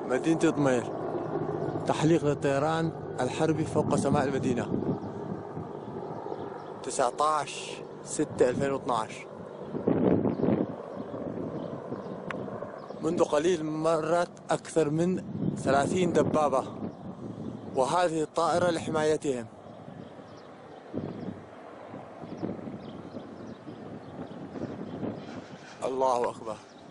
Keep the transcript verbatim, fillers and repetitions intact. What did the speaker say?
مدينة ضمير. تحليق للطيران الحربي فوق سماء المدينة. تسعة عشر ستة ألفين واثني عشر. منذ قليل مرت أكثر من ثلاثين دبابة، وهذه الطائرة لحمايتهم. الله أكبر.